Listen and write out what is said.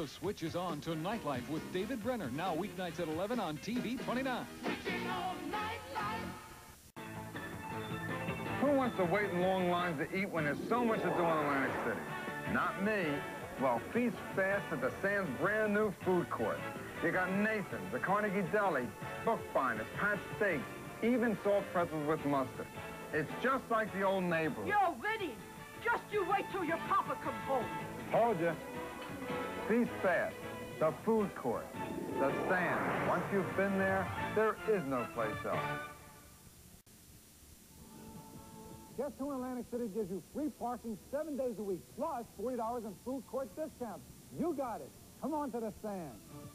The switch is on to Nightlife with David Brenner, now weeknights at 11 on TV 29. Who wants to wait in long lines to eat when there's so much to do in Atlantic City? Not me. Well, feast fast at the Sands' brand new food court. You got Nathan's, the Carnegie Deli, Bookbinders, Pat's Steaks, even salt pretzels with mustard. It's just like the old neighborhood. Yo, Vinny, just you wait till your papa comes home. Told you. Feast fast. The food court. The Sands. Once you've been there, there is no place else. Guess who in Atlantic City gives you free parking 7 days a week, plus $40 in food court discounts? You got it. Come on to the Sands.